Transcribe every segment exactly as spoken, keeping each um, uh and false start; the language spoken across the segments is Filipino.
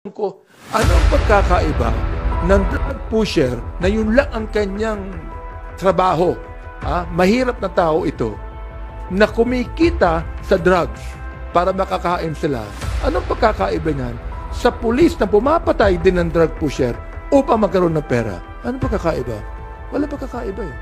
ko, ano ang pagkakaiba ng drug pusher na yun lang ang kanyang trabaho? Ah, mahirap na tao ito na kumikita sa drugs para makakain sila. Anong pagkakaiba niyan sa pulis na pumapatay din ng drug pusher upang magkaroon ng pera? Anong pagkakaiba? Wala pagkakaiba eh.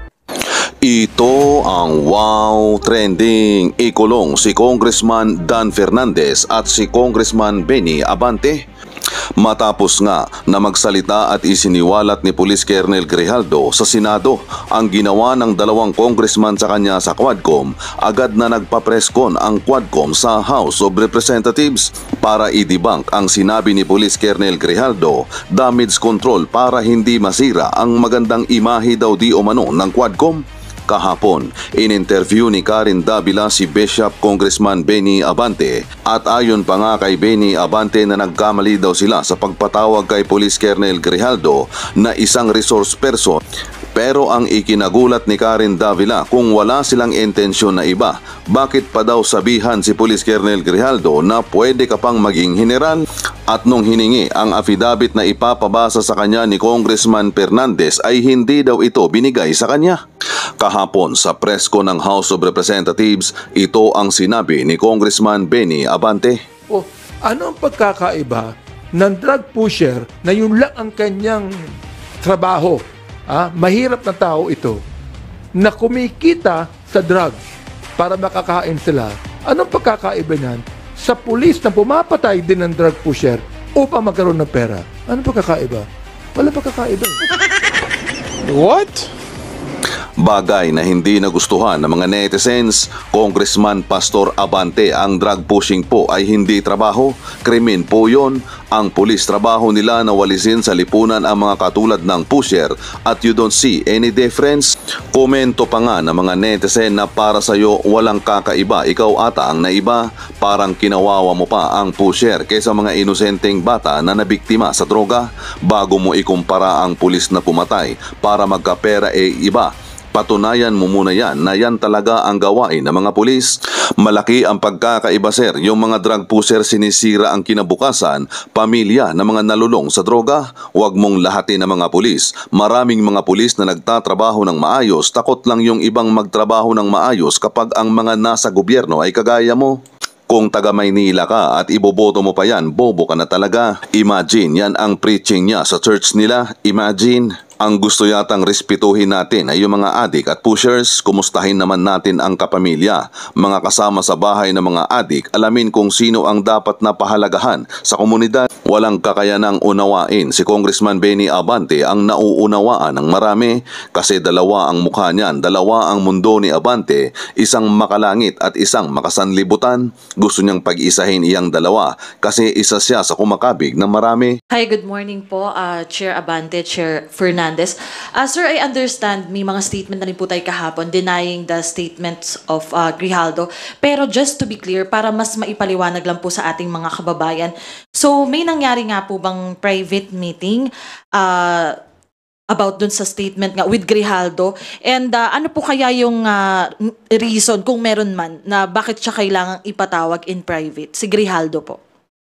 Ito ang Wow Trending. Ikulong si Congressman Dan Fernandez at si Congressman Benny Abante. Matapos nga na magsalita at isiniwalat ni Police Colonel Grijaldo sa Senado ang ginawa ng dalawang congressman sa kanya sa Quadcom, agad na nagpa-presscon ang Quadcom sa House of Representatives para i-debunk ang sinabi ni Police Colonel Grijaldo, damage control para hindi masira ang magandang imahe daw di umano ng Quadcom. Kahapon, in-interview ni Karen Davila si Bishop Congressman Benny Abante at ayon pa nga kay Benny Abante na nagkamali daw sila sa pagpatawag kay Police Colonel Grijaldo na isang resource person. Pero ang ikinagulat ni Karen Davila, kung wala silang intensyon na iba, bakit pa daw sabihan si Police Colonel Grijaldo na pwede ka pang maging general? At nung hiningi ang affidavit na ipapabasa sa kanya ni Congressman Fernandez ay hindi daw ito binigay sa kanya. Kahapon sa presko ng House of Representatives, ito ang sinabi ni Congressman Benny Abante. O, ano ang pagkakaiba ng drug pusher na yun lang ang kanyang trabaho? Ah, mahirap na tao ito na kumikita sa drugs para makakain sila. Anong pagkakaiba niyan sa pulis na pumapatay din ng drug pusher upang magkaroon ng pera? Anong pagkakaiba? Wala pagkakaiba. What? Bagay na hindi nagustuhan ng mga netizens, Congressman Pastor Abante, ang drug pushing po ay hindi trabaho, krimen po yon. Ang pulis trabaho nila na walisin sa lipunan ang mga katulad ng pusher at you don't see any difference. Komento pa nga ng mga netizen na para sa'yo walang kakaiba, ikaw ata ang naiba, parang kinawawa mo pa ang pusher kaysa mga inosenteng bata na nabiktima sa droga bago mo ikumpara ang pulis na pumatay para magkapera e iba. Patunayan mo muna yan na yan talaga ang gawain ng mga pulis. Malaki ang pagkakaiba sir, yung mga drug pusher sinisira ang kinabukasan, pamilya ng mga nalulong sa droga. Huwag mong lahatin ng mga pulis. Maraming mga pulis na nagtatrabaho ng maayos, takot lang yung ibang magtrabaho ng maayos kapag ang mga nasa gobyerno ay kagaya mo. Kung taga Maynila ka at iboboto mo pa yan, bobo ka na talaga. Imagine, yan ang preaching niya sa church nila. Imagine. Ang gusto yatang respetuhin natin ay yung mga adik at pushers. Kumustahin naman natin ang kapamilya, mga kasama sa bahay ng mga adik. Alamin kung sino ang dapat na pahalagahan sa komunidad. Walang kakayanang unawain si Congressman Benny Abante ang nauunawaan ng marami kasi dalawa ang mukha niyan, dalawa ang mundo ni Abante, isang makalangit at isang makasanlibutan. Gusto niyang pag-isahin iyang dalawa kasi isa siya sa kumakabig ng marami. Hi, good morning po, uh, Chair Abante, Chair Fernandez. Uh, sir, I understand may mga statement na rin po tayo kahapon denying the statements of uh, Grijaldo. Pero just to be clear, para mas maipaliwanag lang po sa ating mga kababayan. So, may nangyari nga po bang private meeting uh, about dun sa statement nga with Grijaldo? And uh, ano po kaya yung uh, reason, kung meron man, na bakit siya kailangang ipatawag in private? Si Grijaldo po.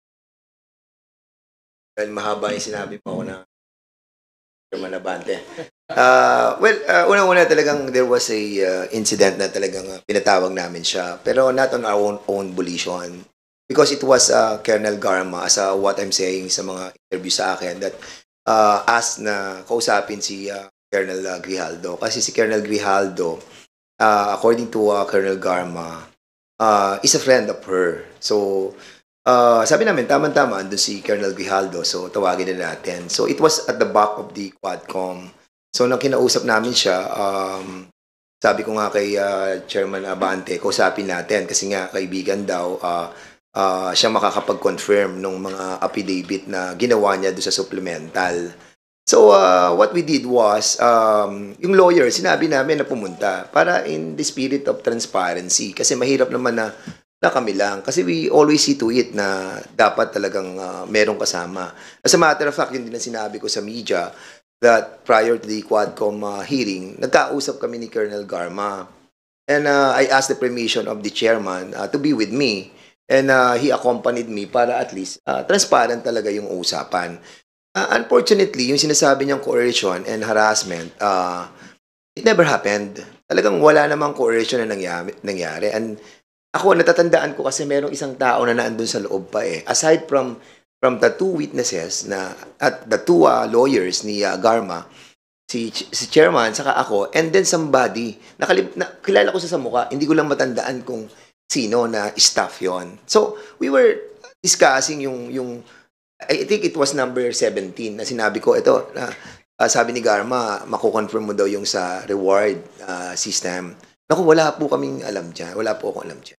Dahil mahaba yung sinabi mo ako na Abante. Uh, well, uh, unang-una talagang there was a uh, incident na talagang uh, pinatawag namin siya. Pero not on our own, own volition. Because it was uh, Colonel Garma, as uh, what I'm saying sa mga interview sa akin, that uh, asked na kausapin si uh, Colonel uh, Grijaldo. Kasi si Colonel Grijaldo, uh, according to uh, Colonel Garma, uh, is a friend of her. So, Uh, sabi namin, tama-tama, andun si Colonel Grijaldo, so tawagin na natin. So, it was at the back of the Quadcom. So, nang kinausap namin siya, um, sabi ko nga kay uh, Chairman Abante, kausapin natin kasi nga kaibigan daw, uh, uh, siya makakapag-confirm ng mga affidavit na ginawa niya doon sa supplemental. So, uh, what we did was, um, yung lawyer, sinabi namin na pumunta para in the spirit of transparency kasi mahirap naman na na kami lang. Kasi we always see to it na dapat talagang uh, merong kasama. As a matter of fact, yun din ang sinabi ko sa media that prior to the Quadcom uh, hearing, nagkausap kami ni Colonel Garma. And uh, I asked the permission of the chairman uh, to be with me And uh, he accompanied me para at least uh, transparent talaga yung usapan. Uh, unfortunately, yung sinasabi niyang coercion and harassment, uh, it never happened. Talagang wala namang coercion na nangyari. nangyari. And ako, natatandaan ko kasi merong isang tao na naandun sa loob pa eh. Aside from from the two witnesses na at the two uh, lawyers ni uh, Garma, si si chairman saka ako, and then somebody nakalib, na, kilala ko sa sa mukha, hindi ko lang matandaan kung sino na staff yon. So we were discussing yung yung I think it was number seventeen na sinabi ko ito na uh, sabi ni Garma mako-confirm mo daw yung sa reward uh, system. Naku, wala po kaming alam diyan, wala po akong alam diyan.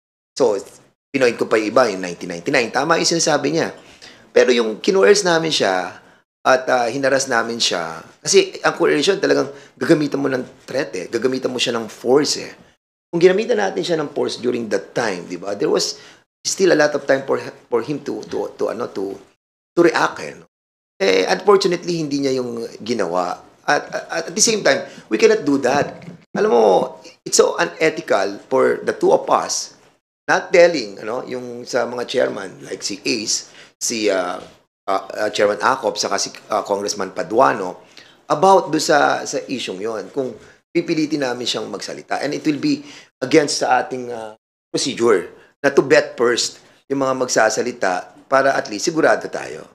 So pinoint ko pa yung iba yung nineteen ninety-nine, tama yung sinasabi niya. Pero yung kinuers namin siya at uh, hinaras namin siya. Kasi ang coercion talagang gagamitan mo ng threat eh. Gagamitan mo siya ng force eh. Kung ginamitan natin siya ng force during that time, di ba? There was still a lot of time for for him to to to ano to to react eh. No? Eh unfortunately hindi niya yung ginawa. At, at at the same time, we cannot do that. Alam mo, it's so unethical for the two of us not telling ano yung sa mga chairman like si Ace, si uh, Uh, uh, Chairman Acop saka si uh, Congressman Paduano about do sa sa isyung yon, kung pipilitin namin siyang magsalita, and it will be against sa ating uh, procedure na to bet first yung mga magsasalita para at least sigurado tayo.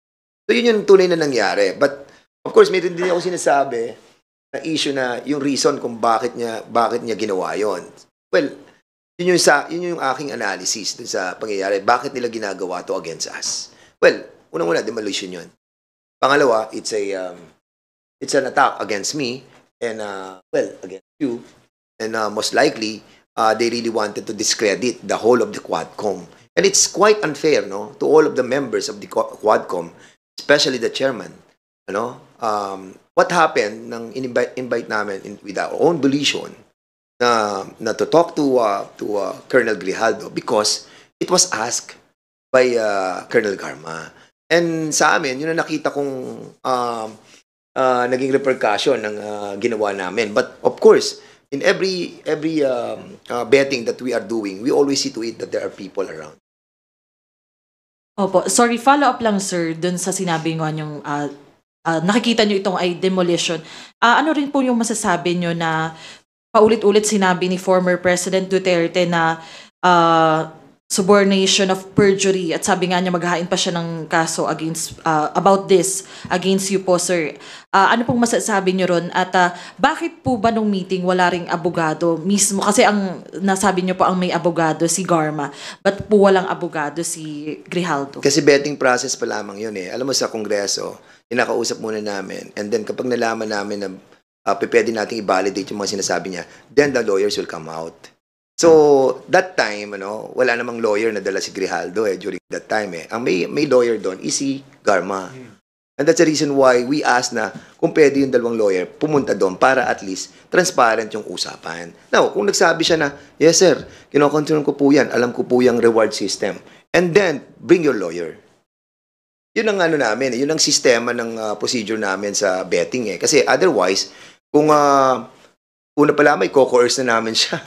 So yun yung tunay na nangyari, but of course meron din ako sinasabi na issue na yung reason kung bakit niya bakit niya ginawa yon. Well, yun yung sa yun yung aking analysis dun sa pangyayari, bakit nila ginagawa to against us. Well, unang-una, demolition yun. Pangalawa, it's a um, it's an attack against me and uh, well, against you. And uh, most likely, uh, they really wanted to discredit the whole of the Quadcom. And it's quite unfair, no, to all of the members of the Quadcom, especially the chairman. Ano? Um, what happened nang in-invite invite namin in, with our own volition na, na to talk to uh, to uh, Colonel Grijaldo because it was asked by uh, Colonel Garma. And sa amin, yun ang nakita kong uh, uh, naging repercussion ng uh, ginawa namin. But of course, in every every um, uh, betting that we are doing, we always see to it that there are people around. Opo. Sorry, follow up lang sir dun sa sinabi nyo yung uh, uh, nakikita nyo itong ay demolition. Uh, ano rin po yung masasabi nyo na paulit-ulit sinabi ni former President Duterte na uh, subornation of perjury, at sabi nga niya maghahain pa siya ng kaso against uh, about this against you po sir. Uh, ano pong masasabi niyo ron, at uh, bakit po ba nung meeting wala ring abogado mismo, kasi ang nasabi niyo po ang may abogado si Garma, but po walang abogado si Grijaldo? Kasi betting process pa lamang yun eh. Alam mo, sa Kongreso inakausap muna namin, and then kapag nalaman namin na uh, pwede nating i-validate yung mga sinasabi niya, then the lawyers will come out. So, that time, ano, wala namang lawyer na dala si Grijaldo eh, during that time eh. Ang may, may lawyer doon is si Garma. And that's the reason why we asked na kung pwede yung dalawang lawyer pumunta doon para at least transparent yung usapan. Now, kung nagsabi siya na, yes sir, kinocontrol ko po yan, alam ko po yung reward system. And then, bring your lawyer. Yun ang ano namin, yun ang sistema ng uh, procedure namin sa betting eh. Kasi otherwise, kung... Uh, una pala may co-coerce na namin siya.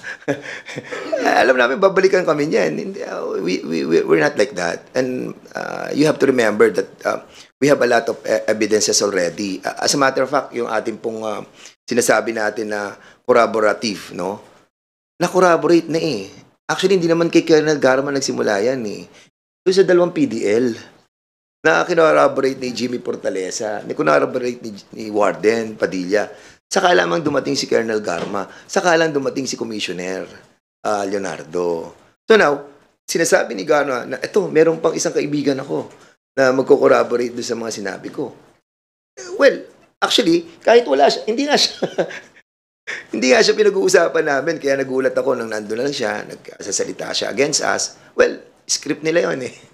Alam namin, babalikan kami niyan. We, we, we're not like that. And uh, you have to remember that uh, we have a lot of evidences already. Uh, as a matter of fact, yung ating pong uh, sinasabi natin na corroborative, no? Na-corroborate na eh. Actually, hindi naman kay Colonel Garma nagsimula yan eh. Doon sa dalawang P D L na kinorroborate ni Jimmy Portalesa, ni kinorroborate ni, ni Warden Padilla. Saka lamang dumating si Colonel Garma. Saka lang dumating si Commissioner uh, Leonardo. So now, sinasabi ni Garma na ito, meron pang isang kaibigan ako na magko-corroborate doon sa mga sinabi ko. Well, actually, kahit wala siya, hindi nga siya, hindi nga siya pinag-uusapan namin. Kaya nagulat ako nang nandun lang siya, nagsasalita siya against us. Well, script nila yun eh.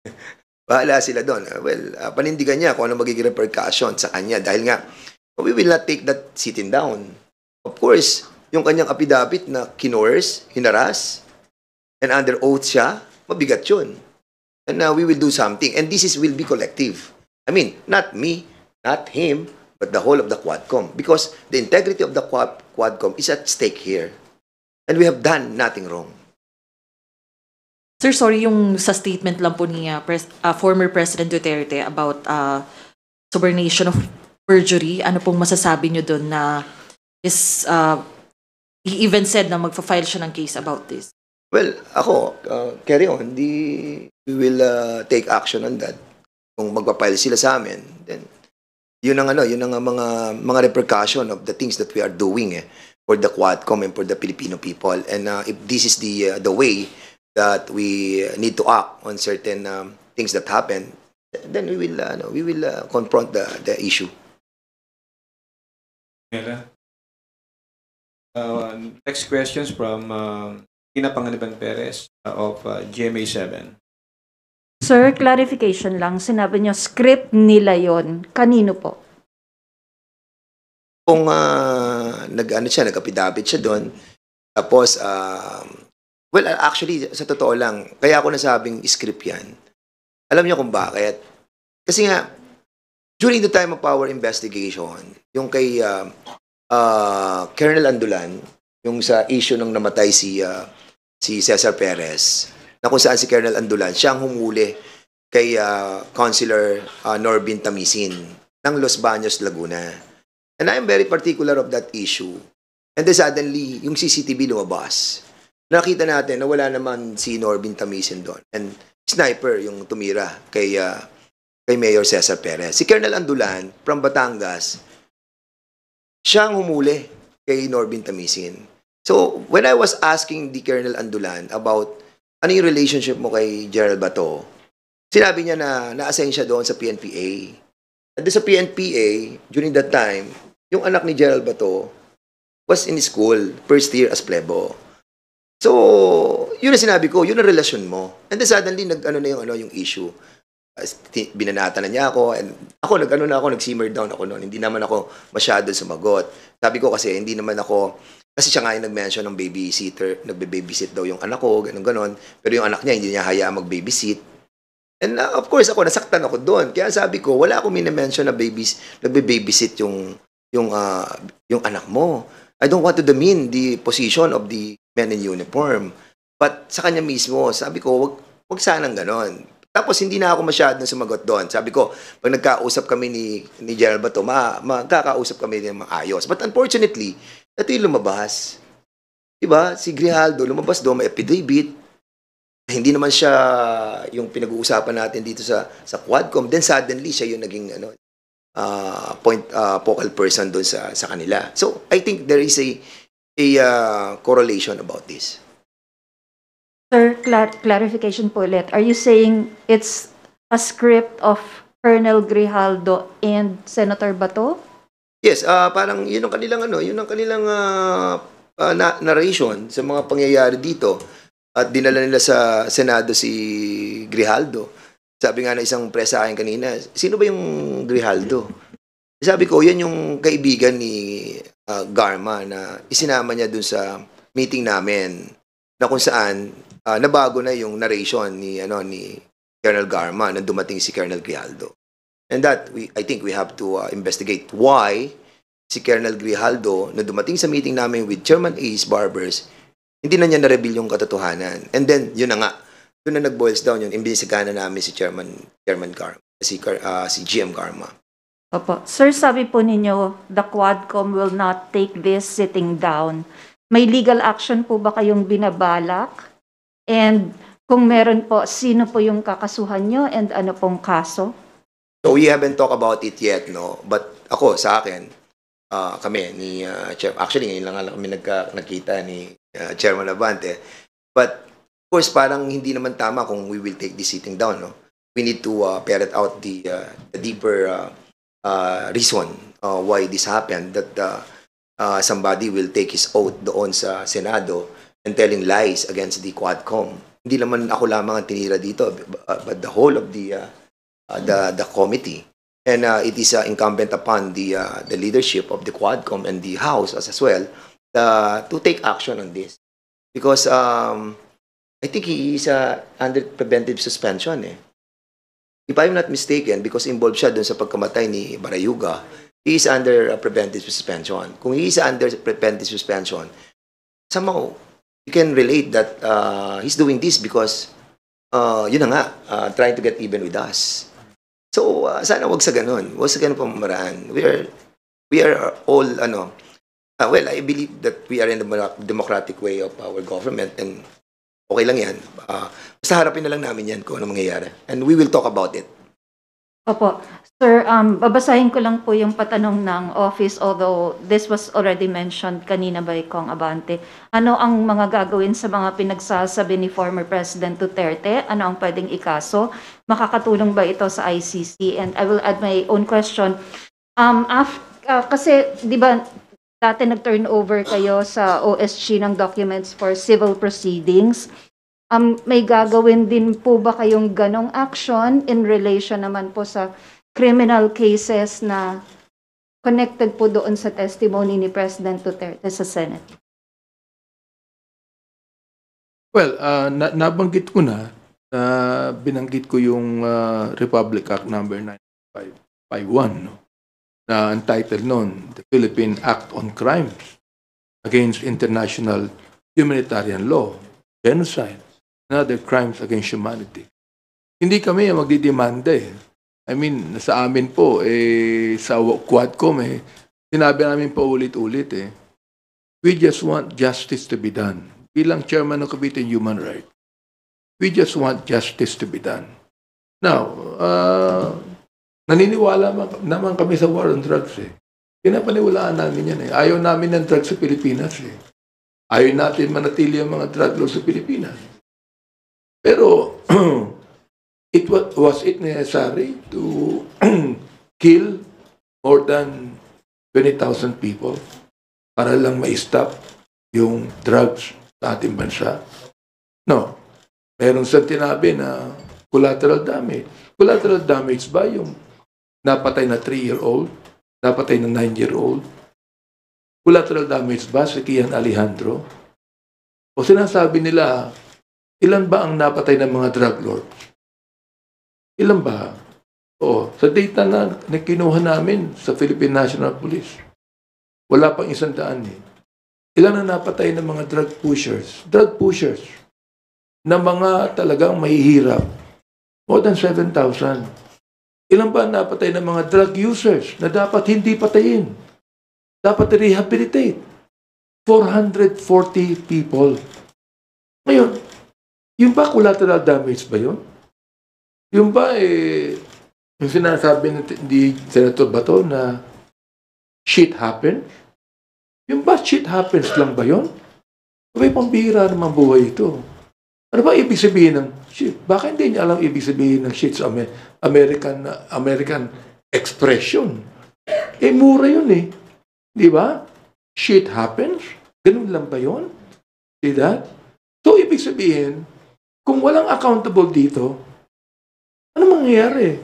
Bahala sila doon. Well, uh, panindigan niya kung ano magiging repercussion sa kanya. Dahil nga, we will not take that sitting down. Of course, yung kanyang affidavit na kinores, hinaras, and under oath siya, mabigat yun. And now uh, we will do something. And this is will be collective. I mean, not me, not him, but the whole of the Quadcom. Because the integrity of the Quad Quadcom is at stake here. And we have done nothing wrong. Sir, sorry, yung sa statement lang po ni uh, pres- uh, former President Duterte about uh, subornation of perjury, ano pong masasabi nyo doon na is, uh, he even said na magfa-file siya ng case about this? Well, ako, uh, carry on. Di, we will uh, take action on that. Kung magpapile sila sa amin, then yun ang ano, yun ang mga mga repercussion of the things that we are doing eh, for the Quadcom and for the Filipino people. And uh, if this is the uh, the way that we need to act on certain um, things that happen, then we will uh, no, we will uh, confront the the issue. Mela. Uh, next questions from uh, Ina Panganiban Perez uh, of uh, G M A seven. Sir, clarification lang. Sinabi niyo, script nila yon. Kanino po? Kung uh, nag-ano siya, nag-apidabit siya doon, tapos, uh, well, actually, sa totoo lang, kaya ako nasabing script yan. Alam niyo kung bakit? Kasi nga, during the time of our investigation, yung kay uh, uh, Colonel Andulan, yung sa issue nung namatay si, uh, si Cesar Perez, na kung saan si Colonel Andulan, siya ang humuli kay uh, Councilor uh, Norbin Tamisin ng Los Baños, Laguna. And I am very particular of that issue. And then suddenly, yung C C T V lumabas. Nakita natin na wala naman si Norbin Tamisin doon. And sniper yung tumira kay, uh, kay Mayor Cesar Perez. Si Colonel Andulan from Batangas, siya ang humuli kay Norbin Tamisin. So, when I was asking the Colonel Andulan about ano yung relationship mo kay Gerald Bato, sinabi niya na na-assign siya doon sa P N P A. At doon sa P N P A, during that time, yung anak ni Gerald Bato was in school, first year as plebo. So, yun ang sinabi ko, yun ang relasyon mo. And then suddenly, nag-ano na yung, ano, yung issue. Binanata na niya ako, and ako, nag-ano na ako, nag-simmer down ako noon. Hindi naman ako masyado sumagot. Sabi ko kasi, hindi naman ako, kasi siya nga yung nag-mention ng babysitter, nagbe-babysit daw yung anak ko, ganun-ganon. Pero yung anak niya, hindi niya hayaan mag-babysit. And uh, of course, ako, nasaktan ako doon. Kaya sabi ko, wala akong minimension na babies, nagbe-babysit yung, yung, uh, yung anak mo. I don't want to demean the position of the men in uniform. But sa kanya mismo, sabi ko, wag, wag sanang ganon. Tapos hindi na ako masyadong sumagot doon. Sabi ko, pag nagkausap kami ni, ni Gerald Bato, ma, magkakausap kami ng maayos. But unfortunately, ito yung lumabas. Diba? Si Grijaldo, lumabas doon, may affidavit. Hindi naman siya yung pinag-uusapan natin dito sa sa Quadcom. Then suddenly, siya yung naging ano, uh, point, uh, focal person doon sa, sa kanila. So, I think there is a, a uh, correlation about this. Sir, clar- clarification po ulit. Are you saying it's a script of Colonel Grijaldo and Senator Bato? Yes, uh, parang yun ang kanilang ano, yun ang kanilang uh, uh, na- narration sa mga pangyayari dito. At dinala nila sa Senado si Grijaldo. Sabi nga na isang press sa akin kanina, sino ba yung Grijaldo? Sabi ko, yan yung kaibigan ni uh, Garma na isinama niya dun sa meeting namin na kung saan uh, nabago na yung narration ni ano ni Colonel Garma na dumating si Colonel Grijaldo. And that, we, I think we have to uh, investigate why si Colonel Grijaldo na dumating sa meeting namin with Chairman Ace Barbers, hindi na niya na-reveal yung katotohanan. And then, yun na nga, yun na nag-boils down yun, imbisigahan na namin si Chairman, Chairman Garma, si, uh, si G M Garma. Opo. Sir, sabi po ninyo, the Quadcom will not take this sitting down. May legal action po ba kayong binabalak? And kung meron po, sino po yung kakasuhan nyo and ano pong kaso? So we haven't talked about it yet, no? But ako, sa akin, uh, kami, ni uh, Chair, actually ngayon lang kami nagka, nagkita ni uh, Chairman Abante. But of course, parang hindi naman tama kung we will take this sitting down, no? We need to uh, ferret out the, uh, the deeper uh, uh, reason uh, why this happened, that uh, uh, somebody will take his oath doon sa Senado and telling lies against the Quadcom. Hindi naman ako lamang ang tinira dito, but the whole of the uh, uh, the the committee, and uh, it is uh, incumbent upon the uh, the leadership of the Quadcom and the House as, as well uh, to take action on this, because um, I think he is uh, under preventive suspension. Eh. If I'm not mistaken, because involved siya dun sa pagkamatay ni Barayuga, he is under uh, preventive suspension. Kung he is under preventive suspension, somehow you can relate that uh, he's doing this because uh, yun na nga, uh, trying to get even with us. So, uh, sana wag sa ganun. Wag sa ganun pamamaraan. We are, we are all, ano, uh, well, I believe that we are in the democratic way of our government and okay lang yan. Uh, basta harapin na lang namin yan kung ano mangyayari. And we will talk about it. Opo. Sir, um, babasahin ko lang po yung patanong ng office, although this was already mentioned kanina by Kong Abante. Ano ang mga gagawin sa mga pinagsasabi ni former President Duterte? Ano ang pwedeng ikaso? Makakatulong ba ito sa I C C? And I will add my own question. Um, af, uh, kasi, di ba, dati nag-turn over kayo sa O S G ng documents for civil proceedings. Um, may gagawin din po ba kayong ganong action in relation naman po sa criminal cases na connected po doon sa testimony ni President Duterte sa Senate? Well, uh, na nabanggit ko na, uh, binanggit ko yung uh, Republic Act number nine five five one, no? Na entitled noon, the Philippine Act on Crimes Against International Humanitarian Law, Genocide, and other crimes against humanity. Hindi kami ang magdidemanda eh. I mean, sa amin po, eh, sa Quadcom eh, sinabi namin po ulit-ulit eh, we just want justice to be done. Bilang chairman ng Committee on Human Rights, we just want justice to be done. Now, uh, naniniwala naman kami sa war on drugs eh. Pinapaniwalaan namin yan eh. Ayaw namin ng drugs sa Pilipinas eh. Ayaw natin manatili ang mga drug laws sa Pilipinas. Pero, it was, was it necessary to kill more than twenty thousand people para lang ma-stop yung drugs sa ating bansa? No. Meron siyang tinabi na collateral damage. Collateral damage ba yung napatay na three-year-old, napatay na nine-year-old? Collateral damage ba si Kian Alejandro? O sinasabi nila, ilan ba ang napatay ng mga drug lords? Ilan ba? Oo, sa data na, na kinuha namin sa Philippine National Police, wala pang isang daan eh. Ilan ang napatay ng mga drug pushers? Drug pushers na mga talagang mahihirap. More than seven thousand. Ilan ba ang napatay ng mga drug users na dapat hindi patayin? Dapat rehabilitate. four hundred forty people. Ngayon, yung ba collateral damage ba yun? Yung ba eh, yung sinasabi ni Senator Bato na shit happens? Yung ba shit happens lang ba yun? May pambihira naman buhay ito. Ano ba ibig sabihin ng shit? Baka hindi niya alam ibig sabihin ng shit sa American, American expression. Eh, mura yun eh. Di ba? Shit happens? Ganun lang ba yun? See that? So, ibig sabihin, kung walang accountable dito, ano mangyayari?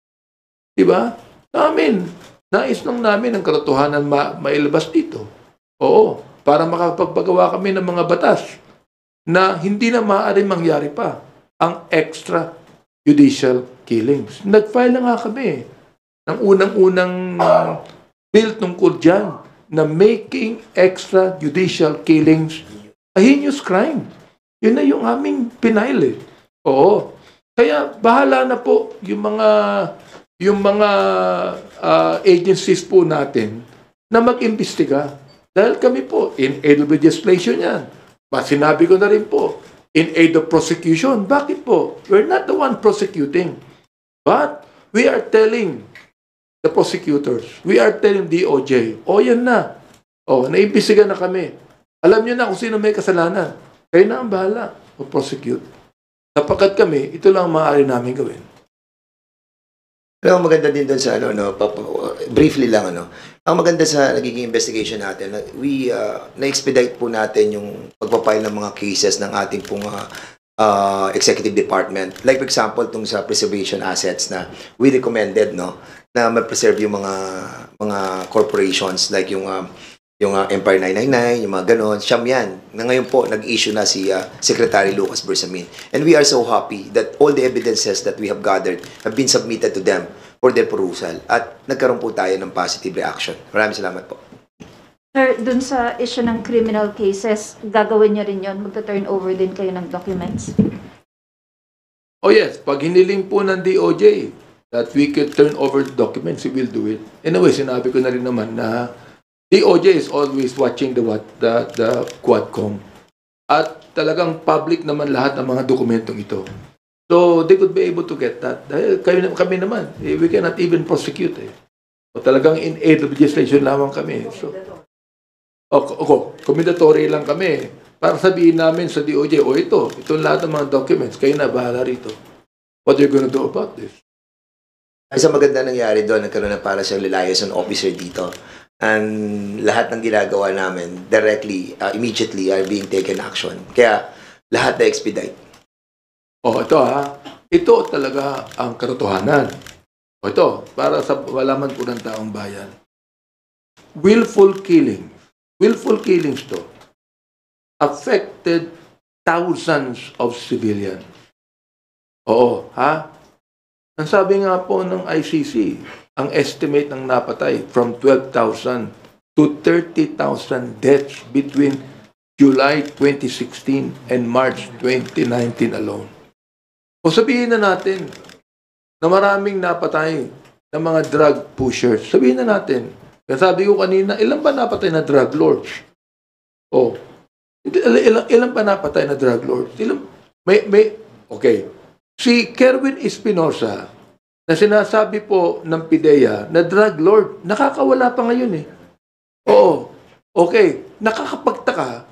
Diba? Sa amin, nais lang namin ang katotohanan ma mailabas dito. Oo, para makapagpagawa kami ng mga batas na hindi na maaaring mangyari pa ang extrajudicial killings. Nag-file na nga kami ng unang-unang bill tungkol dyan na making extrajudicial killings a heinous crime. Yun na yung aming pinail eh. Oo. Kaya bahala na po yung mga yung mga uh, agencies po natin na mag-imbestiga. Dahil kami po, in aid of legislation yan. But sinabi ko na rin po, in aid of prosecution. Bakit po? We're not the one prosecuting. But we are telling the prosecutors, we are telling D O J, o yan na. O, naimbestiga na kami. Alam nyo na kung sino may kasalanan. Kayo na ang bahala o prosecute. Sapagkat kami, ito lang ang maaari namin gawin. Pero ang maganda din doon sa ano, no, papa, briefly lang, ano, ang maganda sa nagiging investigation natin, we, uh, na-expedite po natin yung pagpapile ng mga cases ng ating pong uh, uh, executive department. Like for example, itong sa preservation assets na we recommended, no, na ma-preserve yung mga mga corporations like yung uh, yung uh, Empire nine ninety-nine, yung mga ganon, siyam yan. Na ngayon po, nag-issue na si uh, Secretary Lucas Bersamin. And we are so happy that all the evidences that we have gathered have been submitted to them for their perusal. At nagkaroon po tayo ng positive reaction. Maraming salamat po. Sir, dun sa issue ng criminal cases, gagawin niyo rin yun? Magta-turn over din kayo ng documents? Oh yes, pag hiniling po ng D O J that we could turn over the documents, we will do it. Anyway, sinabi ko na rin naman na D O J is always watching the what the, the Quadcom. At talagang public naman lahat ng mga dokumentong ito. So they could be able to get that. Dahil kami, kami naman, eh, we cannot even prosecute. Eh. So talagang in aid of legislation lamang kami. So, o, o, commendatory lang kami. Para sabihin namin sa D O J, o ito, itong lahat ng mga documents, kayo na bahala rito. What are you gonna do about this? Isa maganda nangyari doon, nagkaroon na para siyang liaison officer dito. And lahat ng ginagawa namin directly, uh, immediately are being taken action. Kaya lahat na expedite. O ito ha, ito talaga ang katotohanan. O ito, para sa malaman po ng taong bayan. Willful killing. Willful killings to. Affected thousands of civilians. Oo, ha? Ang sabi nga po ng I C C, ang estimate ng napatay from twelve thousand to thirty thousand deaths between July twenty sixteen and March twenty nineteen alone. O sabihin na natin na maraming napatay ng mga drug pushers. Sabihin na natin. Kaya sabi ko kanina, ilan ba napatay na drug lords? O, ilan, ilan ba napatay na drug lords? Ilan, may, may, okay. Si Kerwin Espinosa, na sinasabi po ng PIDEA na drug lord, nakakawala pa ngayon eh. Oo. Okay. Nakakapagtaka.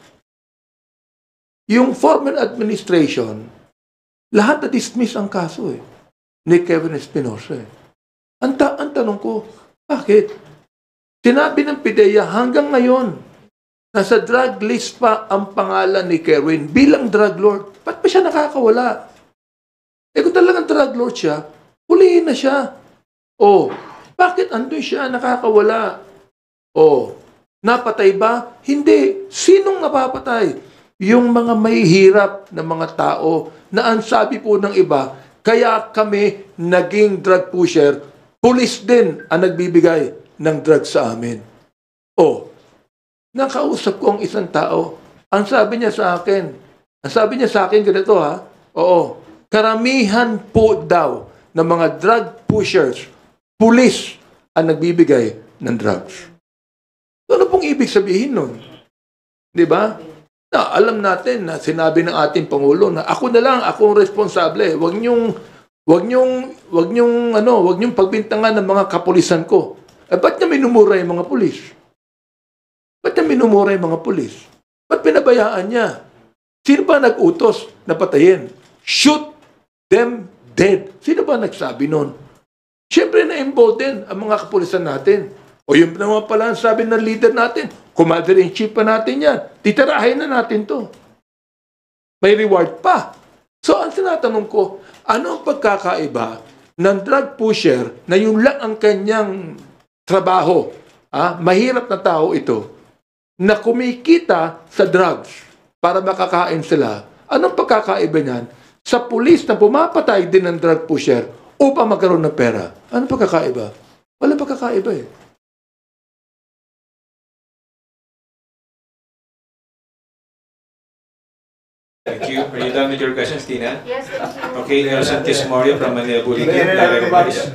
Yung former administration, lahat na dismiss ang kaso eh. Ni Kevin Espinosa eh. Ang, ta ang tanong ko, bakit? Sinabi ng PIDEA hanggang ngayon, nasa drug list pa ang pangalan ni Kevin bilang drug lord. Ba't pa siya nakakawala? Eh kung talagang drug lord siya, hulihin na siya. Oh, bakit andun siya nakakawala? Oh, napatay ba? Hindi. Sinong napapatay? Yung mga mahihirap na mga tao na ang sabi po ng iba, kaya kami naging drug pusher, pulis din ang nagbibigay ng drug sa amin. Oh, nakausap ko ang isang tao. Ang sabi niya sa akin, ang sabi niya sa akin ganito ha, oo, karamihan po daw ng mga drug pushers, pulis ang nagbibigay ng drugs. Ano pong ibig sabihin nun? Di ba? Na, alam natin na sinabi ng ating Pangulo na ako na lang, ako ang responsable. Huwag niyong, huwag niyong, huwag niyong, ano, huwag niyong pagbintangan ng mga kapulisan ko. Eh, ba't niya minumura yung mga pulis? Ba't niya minumura yung mga pulis? Ba't pinabayaan niya? Sino ba nag-utos na patayin? Shoot them dead. Sino ba nagsabi nun? Siyempre na-involved din ang mga kapulisan natin. O yun naman pala ang sabi ng leader natin, commander-in-chief pa natin yan. Titirahin na natin to. May reward pa. So ang tinatanong ko, ano ang pagkakaiba ng drug pusher na yun lang ang kanyang trabaho? Ah, mahirap na tao ito na kumikita sa drugs para makakain sila. Anong pagkakaiba niyan sa pulis na pumapatay din ng drug pusher upang magkaroon ng pera? Anong pagkakaiba? Walang pagkakaiba eh. Thank you. Are you done with your questions, Tina? Yes, thank you. Okay, Nelson Tismorio from Manila Bulletin. I recognize.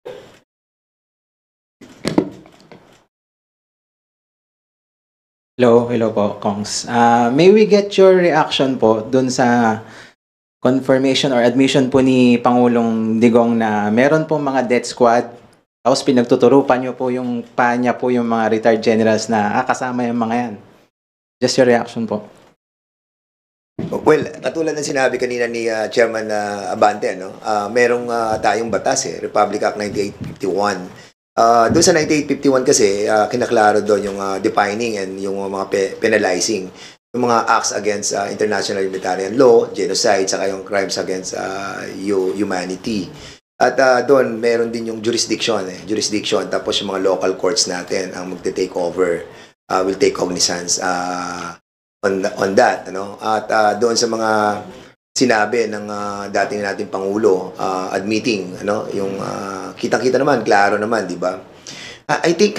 Hello, hello po, Kongs. Uh, may we get your reaction po dun sa confirmation or admission po ni Pangulong Digong na meron po mga death squad, tapos pinagtuturupan niyo po yung pa niya po yung mga retired generals na ah, kasama yung mga yan. Just your reaction po. Well, katulad ng sinabi kanina ni uh, Chairman uh, Abante, no? Uh, merong uh, tayong batas eh, Republic Act ninety-eight fifty-one. Uh, doon sa ninety-eight fifty-one kasi, uh, kinaklaro doon yung uh, defining and yung uh, mga pe penalizing. Yung mga acts against uh, international humanitarian law, genocide, saka yung crimes against uh, humanity. At uh, doon, meron din yung jurisdiction, eh, jurisdiction, tapos yung mga local courts natin ang magte-take over, uh, will take cognizance uh, on, on that. Ano? At uh, doon sa mga sinabi ng uh, dating nating Pangulo, uh, admitting, ano, yung uh, kitang-kita naman, klaro naman, di ba? Uh, I think,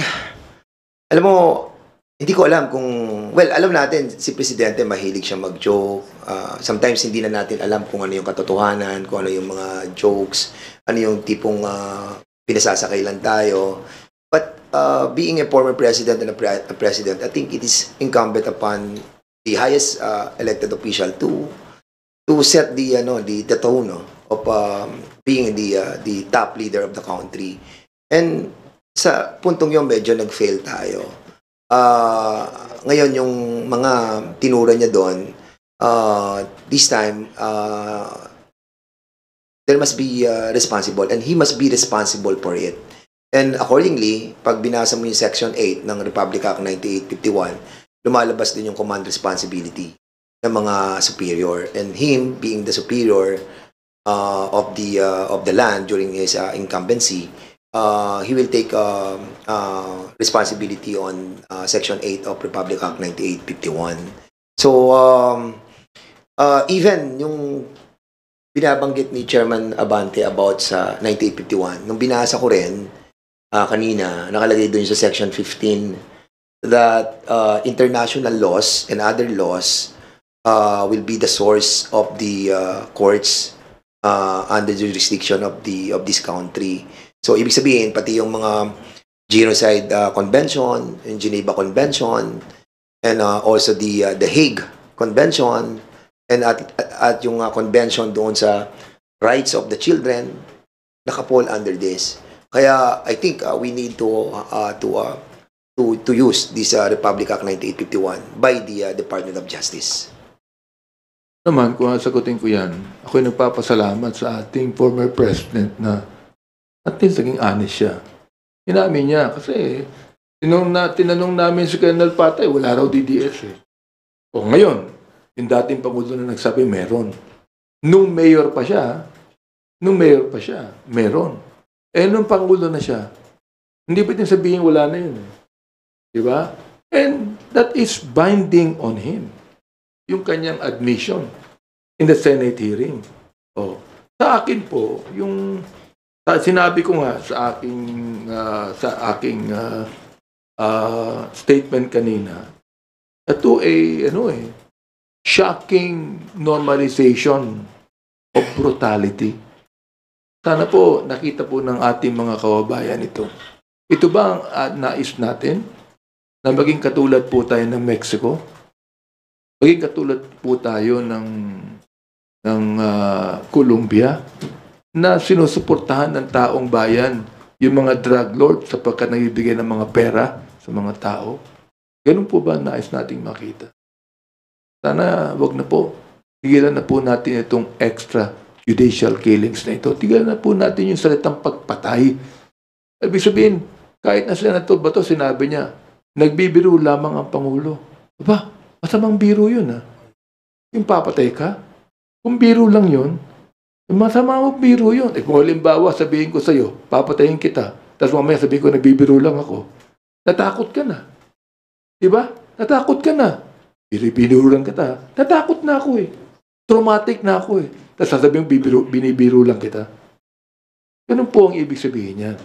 alam mo, hindi ko alam kung, well, alam natin, si Presidente mahilig siya mag-joke, ah, sometimes hindi na natin alam kung ano yung katotohanan, kung ano yung mga jokes, ano yung tipong uh, pinasasakay lang tayo. But uh, being a former president and a, pre- a president, I think it is incumbent upon the highest uh, elected official to to set the ano the, the tone no, of um, being the uh, the top leader of the country. And sa puntong yun medyo nag-fail tayo. Uh, ngayon yung mga tinura niya doon, uh, this time uh, there must be uh, responsible and he must be responsible for it. And accordingly, pag binasa mo yung Section eight ng Republic Act ninety-eight fifty-one, lumalabas din yung command responsibility ng mga superior, and him being the superior uh, of the uh, of the land during his uh, incumbency, uh, he will take uh, uh, responsibility on uh, Section eight of Republic Act ninety-eight fifty-one. So um, uh, even yung binabanggit ni Chairman Abante about sa ninety-eight fifty-one, nung binasa ko rin uh, kanina, nakalagay doon sa Section fifteen that uh, international laws and other laws uh, will be the source of the uh, courts uh, under the jurisdiction of the of this country. So ibig sabihin pati yung mga genocide uh, convention, yung Geneva Convention, and uh, also the uh, the Hague Convention, and at at yung uh, convention doon sa rights of the children nakapol under this. Kaya I think uh, we need to uh, to uh, to to use this uh, Republic Act ninety-eight fifty-one by the uh, Department of Justice. Naman, kung sagutin ko yan, ako'y nagpapasalamat sa ating former president na at least naging honest siya. Inamin niya kasi tinanong, na, tinanong namin si Colonel Patay, wala raw D D S eh. O ngayon, yung dating Pangulo na nagsabi, meron. Nung mayor pa siya, nung mayor pa siya, meron. Eh, nung Pangulo na siya, hindi pa din sabihin wala na yun eh. Diba? And that is binding on him. Yung kanyang admission in the Senate hearing. Oh. Sa akin po, yung sa, sinabi ko nga sa aking uh, sa aking uh, uh, statement kanina, ito ay ano eh shocking normalization of brutality. Sana po nakita po ng ating mga kababayan ito. Ito ba ang uh, nais natin? Na maging katulad po tayo ng Mexico, maging katulad po tayo ng, ng uh, Colombia, na sinusuportahan ng taong bayan yung mga drug lord sapagkat nagbibigay ng mga pera sa mga tao. Ganun po ba nais nating makita? Sana wag na po. Tigilan na po natin itong extra judicial killings na ito. Tigilan na po natin yung salitang pagpatay. Ibig sabihin, kahit na Senator Bato, sinabi niya, nagbibiro lamang ang Pangulo. Aba, masamang biro yun ha. Yung papatay ka, kung biro lang yun, masama mo biro yun. Eh kung halimbawa sabihin ko sa'yo, papatayin kita, tapos mamaya sabihin ko, nagbibiro lang ako, natakot ka na. Diba? Natakot ka na. Binibiro lang kita. Natakot na ako eh. Traumatic na ako eh. Tapos sasabihin, bibiro, binibiro lang kita. Ganun po ang ibig sabihin niya.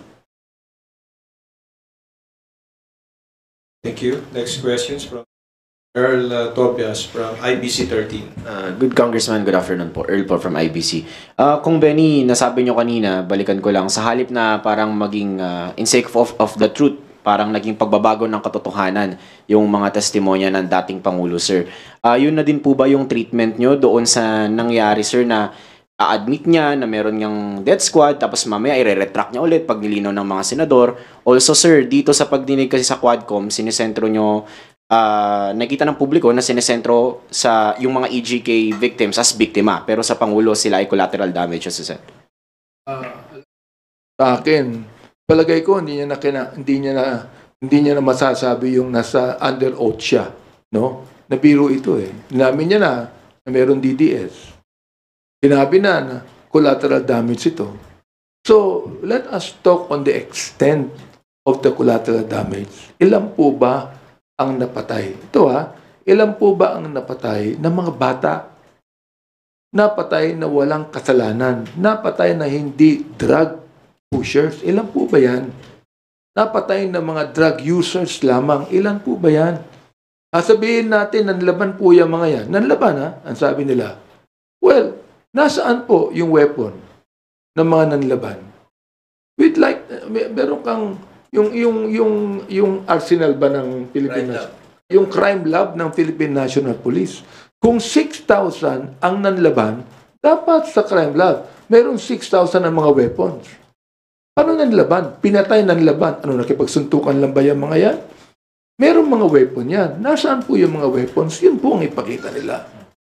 Thank you. Next questions from Earl uh, Tobias from I B C thirteen. Uh, good Congressman, good afternoon po. Earl po from I B C. Uh, kung Benny, nasabi nyo kanina, balikan ko lang, sa halip na parang maging uh, in sake of, of the truth, parang naging pagbabago ng katotohanan yung mga testimonya ng dating Pangulo, sir. Uh, yun na din po ba yung treatment nyo doon sa nangyari, sir, na a-admit niya na meron niyang death squad, tapos mamaya i-retract niya ulit pag nilinaw ng mga senador. Also, sir, dito sa pagdinig kasi sa Quadcom, sinesentro nyo, uh, nakita ng publiko na sinesentro sa yung mga E G K victims as biktima, pero sa Pangulo sila ay collateral damages, sir. Uh, sa akin, palagay ko hindi niya na kina, hindi niya na hindi niya na masasabi yung nasa under oath siya, no? Nabiro ito eh. Namin niya na na meron D D S. Sinabi na na collateral damage ito. So, let us talk on the extent of the collateral damage. Ilan po ba ang napatay? Ito ha, ilan po ba ang napatay ng mga bata? Napatay na walang kasalanan. Napatay na hindi drug pushers. Ilan po ba yan? Napatay na mga drug users lamang. Ilan po ba yan? Ah, sabihin natin, nanlaban po yung mga yan. Nanlaban, ha? Ang sabi nila. Well, nasaan po yung weapon ng mga nanlaban? We'd like, may, meron kang, yung, yung, yung, yung arsenal ba ng Philippine National? Yung crime lab ng Philippine National Police. Kung six thousand ang nanlaban, dapat sa crime lab, meron six thousand ang mga weapons. Paano nanlaban? Pinatay nanlaban. Ano, nakipagsuntukan lang ba yung mga yan? Merong mga weapon yan. Nasaan po yung mga weapons? Yun po ang ipakita nila.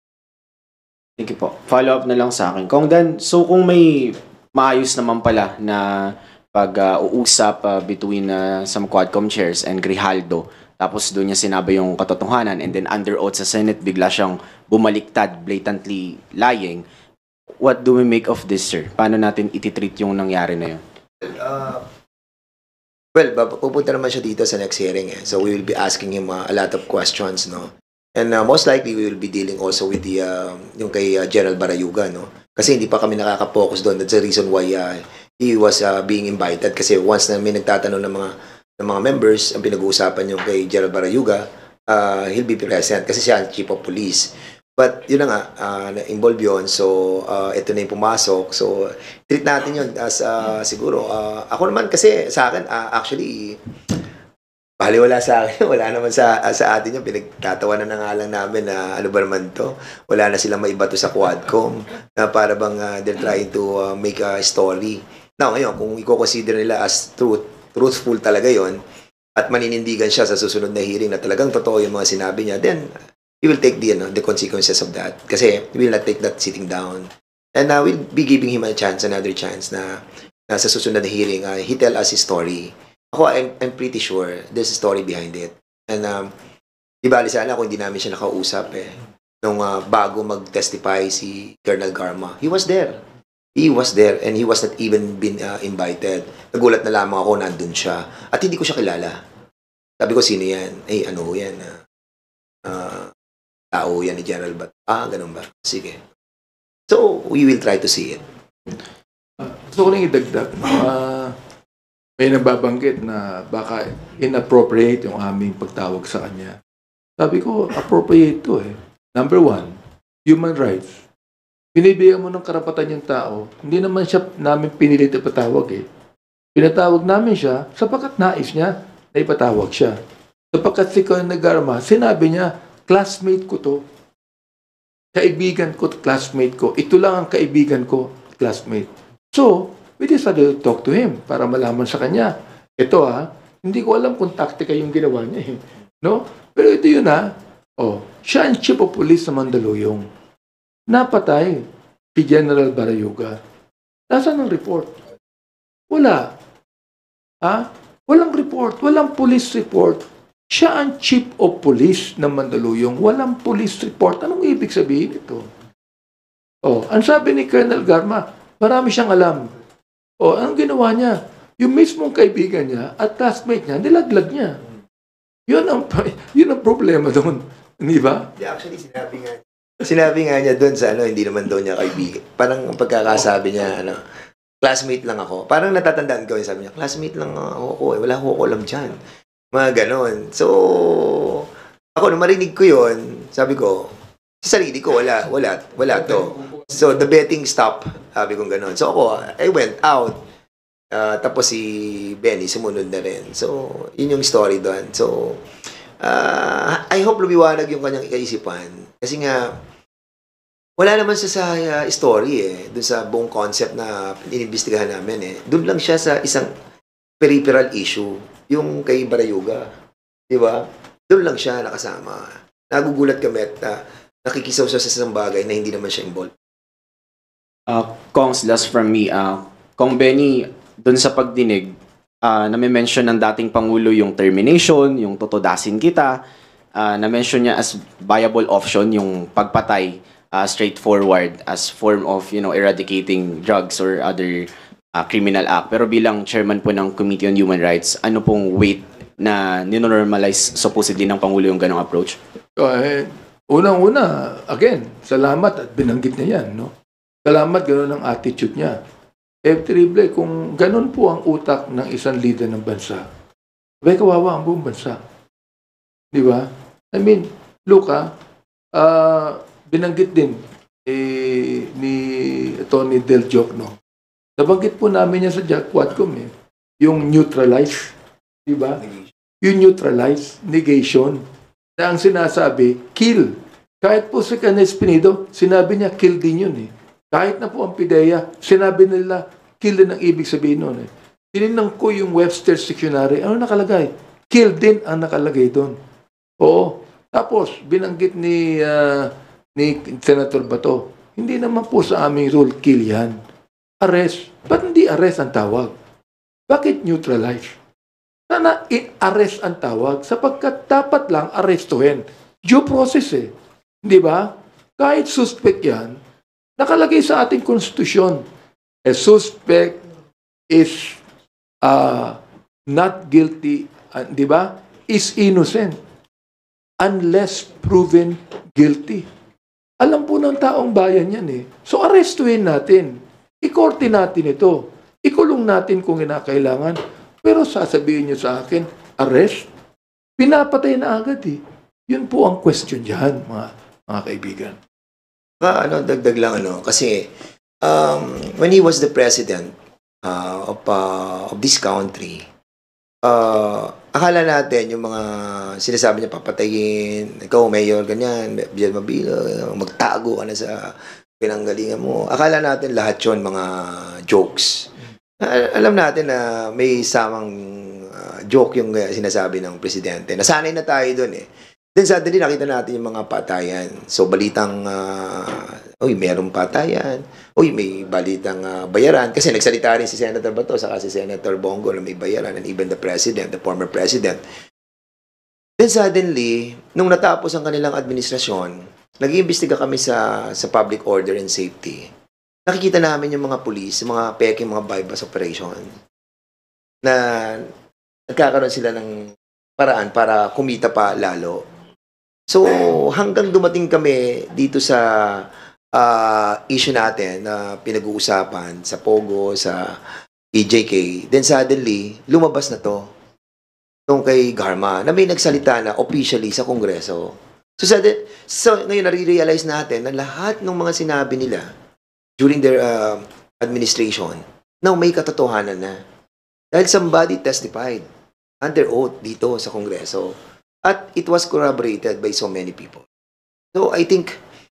Thank you po. Follow up na lang sa akin. Kung Dan, so kung may maayos naman pala na pag-uusap uh, between uh, some Quadcom chairs and Grijaldo, tapos doon niya sinabi yung katotohanan, and then under oath sa Senate, bigla siyang bumaliktad, blatantly lying, what do we make of this, sir? Paano natin ititreat yung nangyari na yun? Uh, well, bab- pupunta naman siya dito sa next hearing. Eh. So we will be asking him uh, a lot of questions, no? And uh, most likely, we will be dealing also with the, uh, yung kay uh, General Barayuga, no? Kasi hindi pa kami nakaka-focus doon. That's the reason why uh, he was uh, being invited. Kasi once na may nagtatanong ng mga ng mga members, ang pinag-uusapan yung kay General Barayuga, uh, he'll be present kasi siya ang Chief of Police. But yun na nga, uh, na-involve yun. So, uh, ito na yung pumasok. So, treat natin yun as uh, siguro. Uh, ako naman kasi sa akin, uh, actually, baliwala sa akin. Wala naman sa uh, sa atin yung pinagtatawanan na nga lang namin na ano ba naman to. Wala na silang maibato sa Quadcom na para bang uh, they're trying to uh, make a story. Now, ngayon, kung i-consider nila as truth, truthful talaga yon at maninindigan siya sa susunod na hearing na talagang totoo yung mga sinabi niya, then we will take the, you know, the consequences of that. Kasi we will not take that sitting down. And uh, we'll be giving him a chance, another chance na, na sa susunod na hearing, uh, he tell us his story. Ako, I'm, I'm pretty sure there's a story behind it. And um, di bali sana kung hindi namin siya nakausap eh. Nung uh, bago mag-testify si Colonel Garma, he was there. He was there and he was not even been uh, invited. Nagulat na lamang ako, nandun siya. At hindi ko siya kilala. Sabi ko, sino yan? Eh, ano yan? Uh, uh, tao yan ni General Bat. Ah, ganun ba? Sige. So, we will try to see it. Uh, gusto ko lang idagdag. Uh, may nababanggit na baka inappropriate yung aming pagtawag sa kanya. Sabi ko, appropriate to eh. Number one, human rights. Binibigyan mo ng karapatan yung tao, hindi naman siya namin pinilit na patawag eh. Pinatawag namin siya sapagkat nais niya na ipatawag siya. Sapagkat si Colonel Garma, sinabi niya, classmate ko to. Kaibigan ko, classmate ko. Ito lang ang kaibigan ko, classmate. So, we decided to talk to him para malaman sa kanya. Ito ah, hindi ko alam kung taktika yung ginawa niya eh. No? Pero ito yun ah, oh, siya ang Chief of Police sa Mandaluyong. Napatay si General Barayuga. Nasaan ang report? Wala. Ha? Walang report. Walang police report. Siya ang Chief of Police ng Mandaluyong. Walang police report. Anong ibig sabihin ito? Oh, ang sabi ni Colonel Garma, marami siyang alam. Oh, anong ginawa niya? Yung mismong kaibigan niya at classmate niya, nilaglag niya. Yun ang, yun ang problema doon. Hindi ba? Yeah, actually, sinabi nga Sinabi nga niya doon sa ano, hindi naman daw niya kaibigan. Parang ang pagkakasabi niya, ano, classmate lang ako. Parang natatandaan ko yung sabi niya, classmate lang ako eh, wala ako alam dyan. Mga ganon. So, ako, nung marinig ko yun, sabi ko, sa sarili ko, wala, wala, wala to. So, the betting stopped, sabi ko ganon. So, ako, I went out. Uh, tapos si Benny, sumunod na rin. So, yun yung story doon. So, Uh, I hope lumiwanag yung kanyang kaisipan. Kasi nga, wala naman siya sa uh, story eh. Doon sa buong concept na inimbestigahan namin eh. Doon lang siya sa isang peripheral issue. Yung kay Barayuga. Di ba? Doon lang siya nakasama. Nagugulat kami at uh, nakikisaw siya sa isang bagay na hindi naman siya involved. Uh, Kongs, last from me. Uh, Kong Benny, doon sa pagdinig, Uh, na-mention ng dating Pangulo yung termination, yung totodasin kita. Uh, na-mention niya as viable option yung pagpatay uh, straightforward as form of, you know, eradicating drugs or other uh, criminal act. Pero bilang chairman po ng Committee on Human Rights, ano pong weight na ninormalize supposedly ng Pangulo yung ganong approach? Uh, eh, unang-una, again, salamat at binanggit niya yan. No? Salamat, gano'n ang attitude niya. Eh, terrible, kung ganun po ang utak ng isang leader ng bansa, may kawawa ang buong bansa. Di ba? I mean, look ah, ah, binanggit din eh, ni Tony Del Giorno. Nabanggit po namin yan sa Jack Quadcom eh. Yung neutralize, di ba? Yung neutralize, negation, na ang sinasabi, kill. Kahit po si Canes Pinedo, sinabi niya, kill din yun eh. Kahit na po ang PIDEA, sinabi nila, kill din ang ibig sabihin nun eh. Tinignan ko yung Webster's Dictionary, ano nakalagay? Kill din ang nakalagay doon. Oo. Tapos, binanggit ni, uh, ni Senator Bato, hindi naman po sa aming rule, kill yan. Arrest. Ba't hindi arrest ang tawag? Bakit neutralize? Sana in-arrest ang tawag sapagkat dapat lang arrestuhin. Due process eh. Di ba? Kahit suspect yan, nakalagay sa ating konstitusyon. A suspect is uh, not guilty, uh, di ba? Is innocent unless proven guilty. Alam po ng taong bayan yan eh. So arrestuhin natin. Ikorte natin ito. Ikulong natin kung kinakailangan. Pero sasabihin niyo sa akin, arrest? Pinapatay na agad eh. Yun po ang question dyan, mga, mga kaibigan. Ah, ano, dagdag lang ano. Kasi, um, when he was the president uh, of, uh, of this country, uh, akala natin yung mga sinasabi niya papatayin, ikaw mayor, ganyan, Biel Mabilo, magtago ka na sa pinanggalingan mo. Akala natin lahat yon mga jokes. Al- alam natin na may samang uh, joke yung uh, sinasabi ng presidente. Nasanay na tayo doon eh. Then suddenly nakita natin yung mga patayan. So balitang, uh, uy, merong patayan. Uy, may balitang uh, bayaran. Kasi nagsalita rin si Senator Bato, saka si Senator Bongo na may bayaran, and even the president, the former president. Then suddenly, nung natapos ang kanilang administrasyon, nag-iimbestiga kami sa sa public order and safety. Nakikita namin yung mga police, yung mga peking, mga bypass operation na nagkakaroon sila ng paraan para kumita pa lalo. So, hanggang dumating kami dito sa uh, issue natin na pinag-uusapan sa Pogo, sa E J K, then suddenly, lumabas na to nung kay Garma na may nagsalita na officially sa Kongreso. So, sa de- so ngayon, nare-realize natin na lahat ng mga sinabi nila during their uh, administration, na may katotohanan na. Dahil somebody testified under oath dito sa Kongreso. At it was corroborated by so many people. So, I think,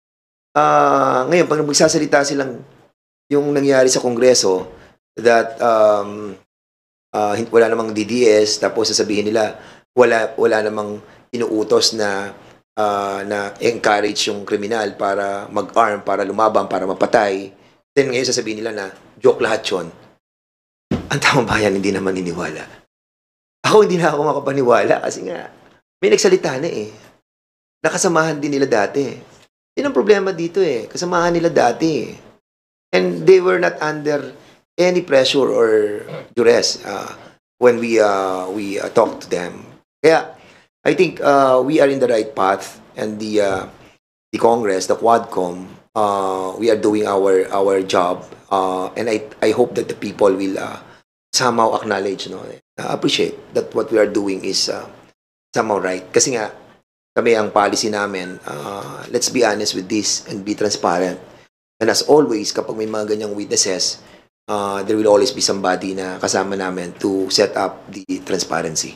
uh, ngayon, pag magsasalita silang yung nangyari sa Kongreso, that um, uh, wala namang D D S, tapos sasabihin nila, wala, wala namang inuutos na Uh, na encourage yung kriminal para mag-arm, para lumabang, para mapatay. Then ngayon sasabihin nila na joke lahat yun. Ang taong bayan hindi naman niniwala. Ako hindi na ako makapaniwala kasi nga may nagsalita na eh. Nakasamahan din nila dati. Yun ang problema dito eh. Kasamahan nila dati eh. And they were not under any pressure or duress uh, when we uh, we uh, talk to them. Kaya I think uh, we are in the right path, and the uh, the Congress, the Quadcom, uh, we are doing our our job, uh, and I I hope that the people will uh, somehow acknowledge, no, uh, appreciate that what we are doing is uh, somehow right. Kasi nga kami ang policy namin, uh, let's be honest with this and be transparent. And as always, kapag may mga ganyang witnesses, uh, there will always be somebody na kasama namin to set up the transparency.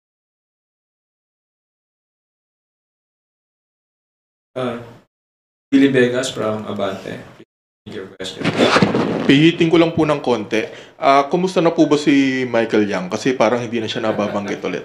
Uh, Billy Vegas from Abante. Your question. Pihitin ko lang po ng konti. Ah, kumusta na po ba si Michael Yang? Kasi parang hindi na siya nababanggit ulit.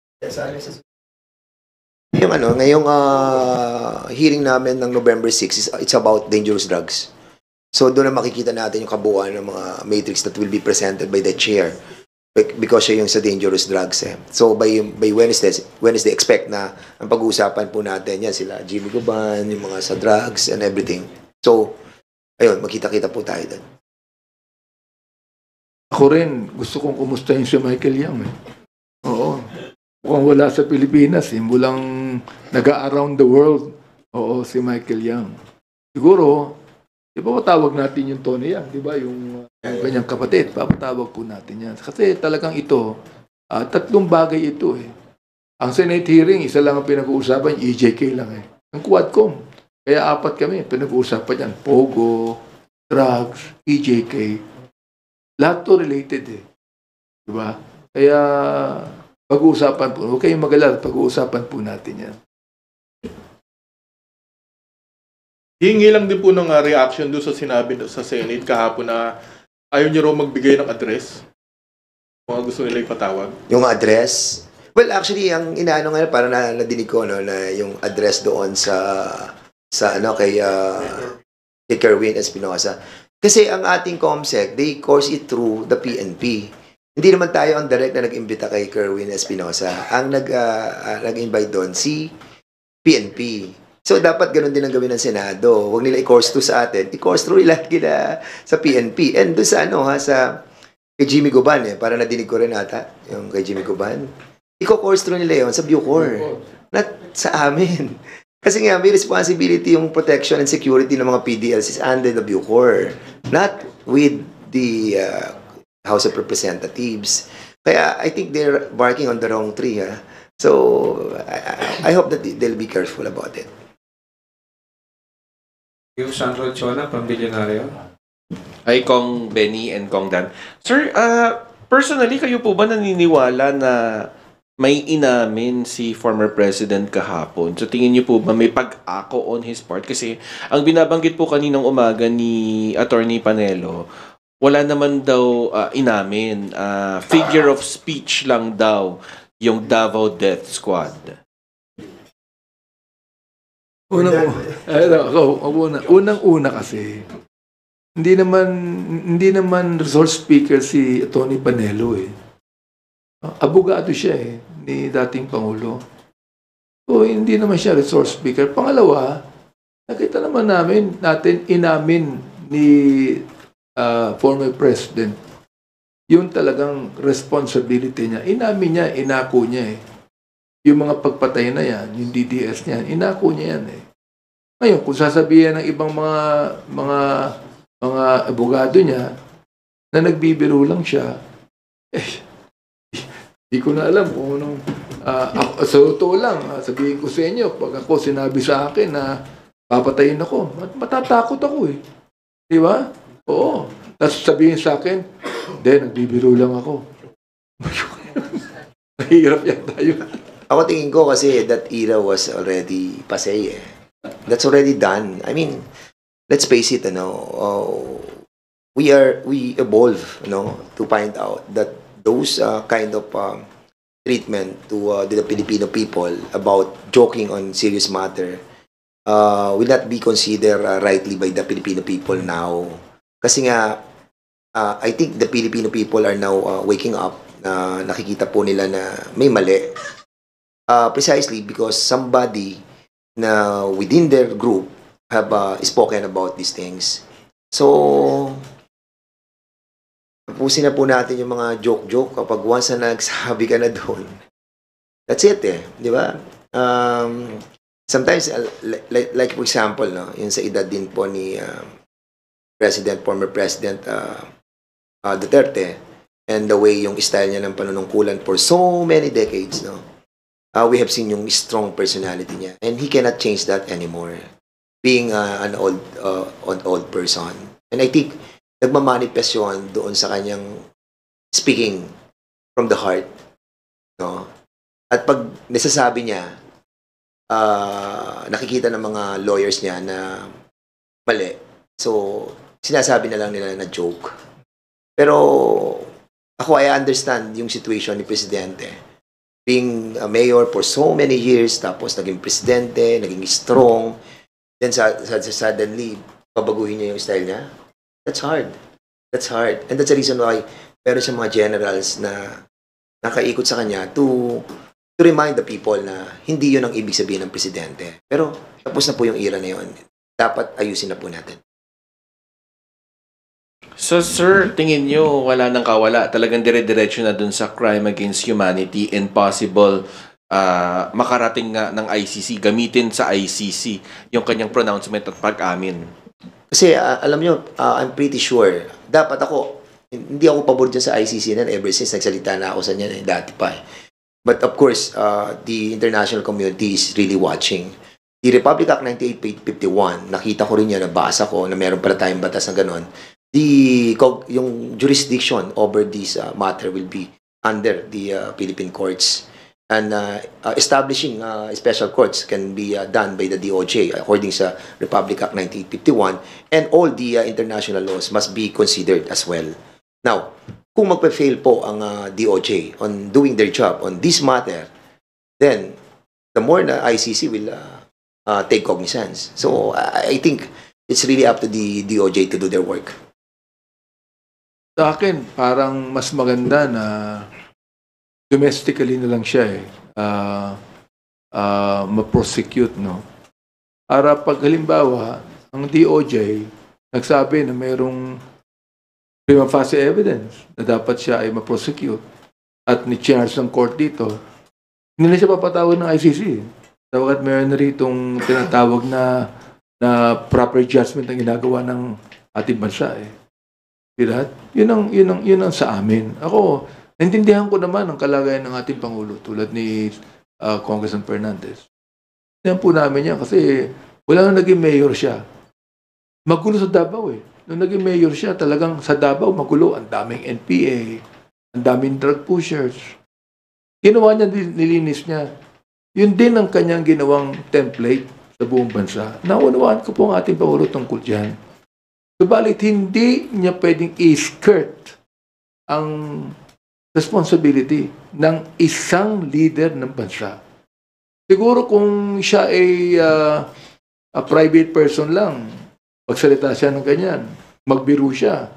Yung ano, ngayong uh, hearing namin ng November sixth, is, it's about dangerous drugs. So doon na makikita natin yung kabuuan ng mga matrix that will be presented by the chair. Because siya yung sa dangerous drugs eh. So by by Wednesday, Wednesday expect na ang pag-uusapan po natin yan sila Jimmy Guban, yung mga sa drugs and everything. So ayun, magkita-kita po tayo doon. Ako rin, gusto kong kumustahin si Michael Yang eh. Oo. Mukhang wala sa Pilipinas eh. Mulang naga-around the world. Oo, si Michael Yang. Siguro, di ba patawag natin yung Tony Yang, di ba? Yung, yung kanyang kapatid, papatawag po natin yan. Kasi talagang ito, uh, tatlong bagay ito eh. Ang Senate hearing, isa lang ang pinag-uusapan, E J K lang eh. Ang Quadcom. Kaya apat kami, pinag-uusapan yan. Pogo, drugs, E J K. Lahat to related eh. Diba? Kaya pag-uusapan po, huwag kayong mag-alala, pag-uusapan po natin yan. Hingi lang din po ng uh, reaction doon sa sinabi sa Senate kahapon na ayaw niyo raw magbigay ng address. Mga gusto nila ipatawag. Yung address? Well, actually, ang inaano nga, parang na, nadinig ko, no, na yung address doon sa, sa ano, kay, uh, kay Kerwin Espinosa. Kasi ang ating COMSEC, they course it through the P N P. Hindi naman tayo ang direct na nag-imbita kay Kerwin Espinosa. Ang nag, uh, uh, nag-invite doon, si P N P. So, dapat ganun din ang gawin ng Senado. Huwag nila i-course through sa atin. I-course through nila kila sa P N P. And doon sa ano, ha, sa kay Jimmy Guban, eh. Para nadinig ko rin ata, yung kay Jimmy Guban. I-course through nila yun sa Bucor. Not sa amin. Kasi nga, may responsibility yung protection and security ng mga P D Ls is under the Bucor. Not with the uh, House of Representatives. Kaya, I think they're barking on the wrong tree, ha. So, I, I hope that they'll be careful about it. Yung Sandro Chona from Billionario. Hi, Kong Benny and Kong Dan. Sir, uh, personally, kayo po ba naniniwala na may inamin si former president kahapon? So, tingin niyo po ba may pag-ako on his part? Kasi ang binabanggit po kaninang umaga ni Attorney Panelo, wala naman daw uh, inamin. Uh, figure of speech lang daw yung Davao Death Squad. Unang, ako, una, unang-una kasi, hindi naman, hindi naman resource speaker si Tony Panelo eh. Abogado siya eh, ni dating Pangulo. So, hindi naman siya resource speaker. Pangalawa, nakita naman namin, natin inamin ni uh, former president yung talagang responsibility niya. Inamin niya, inako niya eh. Yung mga pagpatay na yan, yung D D S niya, inako niya yan eh. Ngayon, kung sasabihin ng ibang mga mga mga abogado niya na nagbibiro lang siya, eh, di ko na alam kung anong, uh, ako, sa totoo lang, uh, sabihin ko sa inyo, pag ako sinabi sa akin na papatayin ako, mat matatakot ako eh. Di ba? Oo. Tapos sabihin sa akin, hindi, nagbibiro lang ako. Mahirap yan tayo. Ako tingin ko kasi that era was already passé eh. That's already done. I mean, let's face it, you know, uh, we are, we evolve, you know, to find out that those uh, kind of um, treatment to uh, the Filipino people about joking on serious matter uh, will not be considered uh, rightly by the Filipino people now. Kasi nga, uh, I think the Filipino people are now uh, waking up na uh, nakikita po nila na may mali. Uh, precisely because somebody na within their group have uh, spoken about these things. So, tapusin na po natin yung mga joke-joke kapag once na nagsabi ka na doon. That's it eh, di ba? Um, sometimes, uh, like, like for example, no, yung sa edad din po ni uh, President, former President uh, uh, Duterte, and the way yung style niya ng panunungkulan for so many decades, no? Uh, we have seen yung strong personality niya. And he cannot change that anymore. Being uh, an old uh, an old person. And I think, nagmamanifest yun doon sa kanyang speaking from the heart. No? At pag nasasabi niya, uh, nakikita ng mga lawyers niya na mali. So, sinasabi na lang nila na joke. Pero, ako, I understand yung situation ni Presidente. Being a mayor for so many years, tapos naging presidente, naging strong, then sa, sa, suddenly, babaguhin niya yung style niya. That's hard. That's hard. And that's the reason why meron siyang mga generals na nakaikot sa kanya to, to remind the people na hindi yun ang ibig sabihin ng presidente. Pero tapos na po yung era na yun. Dapat ayusin na po natin. So, sir, tingin nyo wala nang kawala. Talagang dire-diretso na dun sa crime against humanity and possible uh, makarating nga ng I C C, gamitin sa I C C yung kanyang pronouncement at pag-amin. Kasi uh, alam nyo, uh, I'm pretty sure, dapat ako, hindi ako pabor dyan sa I C C na ever since nagsalita na ako sa niyan eh, dati pa eh. But of course, uh, the international community is really watching. The Republic Act ninety-eight fifty-one, nakita ko rin yan, nabasa ko na meron pala tayong batas na gano'n. The, yung jurisdiction over this uh, matter will be under the uh, Philippine courts. And uh, uh, establishing uh, special courts can be uh, done by the D O J according sa Republic Act ninety-eight fifty-one, and all the uh, international laws must be considered as well. Now, kung magpa-fail po ang uh, D O J on doing their job on this matter, then the more na I C C will uh, uh, take cognizance. So, I, I think it's really up to the D O J to do their work. Sa akin, parang mas maganda na domestically na lang siya eh, uh, uh, ma-prosecute, no? Para pag halimbawa, ang D O J nagsabi na mayroong prima facie evidence na dapat siya ay ma-prosecute at ni-charge ng court dito, hindi na siya papatawag ng I C C. Dapat mayroon na ritong tinatawag na, na proper judgment ang ginagawa ng ating bansa eh. Diba? Yun ang, yun ang, yun ang sa amin. Ako, naintindihan ko naman ang kalagayan ng ating Pangulo tulad ni uh, Congressman Fernandez. Naintindihan po namin yan kasi wala nang naging mayor siya. Magulo sa Davao eh. Nung naging mayor siya, talagang sa Davao magulo. Ang daming N P A, ang daming drug pushers. Ginawa niya, nilinis niya. Yun din ang kanyang ginawang template sa buong bansa. Naunawaan ko po ang ating Pangulo tungkol dyan. Subalit, hindi niya pwedeng i-skirt ang responsibility ng isang leader ng bansa. Siguro kung siya ay uh, a private person lang, magsalita siya ng ganyan, magbiro siya,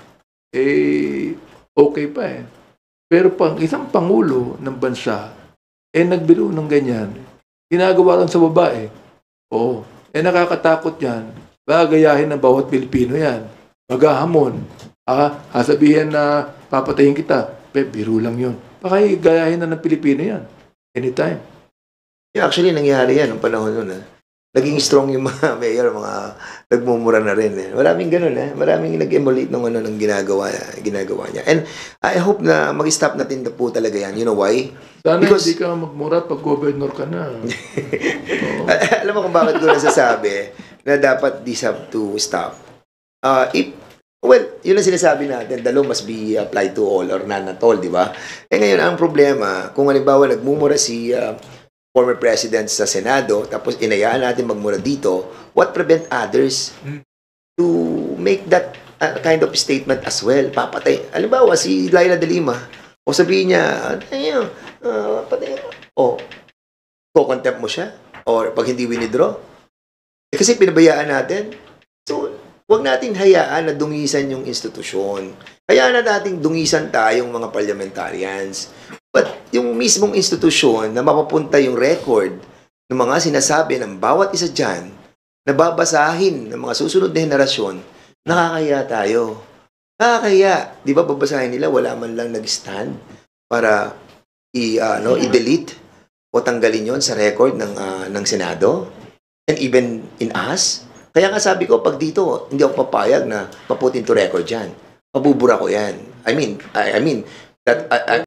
eh, okay pa eh. Pero pang isang pangulo ng bansa, eh, nagbiro ng ganyan, ginagawa lang sa babae, oo, eh, nakakatakot yan, gagayahin ng bawat Pilipino yan, maghahamon, ah, sasabihin na papatayin kita, Pe, biro lang yun. Baka gayahin na ng Pilipino yan. Anytime. Yeah, actually, nangyari yan noong panahon nun. Eh. Naging strong yung mga mayor, mga nagmumura na rin. Eh. Maraming ganun. Eh. Maraming nag-emulate ng, ano, ng ginagawa, ginagawa niya. And I hope na mag-stop natin na po talaga yan. You know why? Sana Because, hindi ka magmura pag governor ka na. Alam mo kung bakit ko nasasabi na dapat this have to stop. Uh, if Well, yun ang sinasabi natin, the law must be applied to all or none at all, di ba? Eh ngayon, ang problema, kung halimbawa nagmumura si uh, former president sa Senado, tapos inayaan natin magmura dito, what prevent others to make that uh, kind of statement as well? Papatay. Halimbawa, si Laila de Lima, o sabihin niya, ayun, uh, patay, o, ko-contempt mo siya, or pag hindi winidraw. Eh, kasi pinabayaan natin. So, huwag natin hayaan na dungisan yung institusyon. Hayaan na nating dungisan tayong mga parliamentarians. But yung mismong institusyon na mapapunta yung record ng mga sinasabi ng bawat isa dyan, na babasahin ng mga susunod na henerasyon, nakakaya tayo. Nakakaya. Di ba babasahin nila, wala man lang nag-stand para i, uh, no, i-delete o tanggalin yon sa record ng, uh, ng Senado? And even in us? Kaya nga sabi ko, pag dito, hindi ako papayag na maput into record yan. Mabubura ko yan. I mean, I, I mean, that, I, I,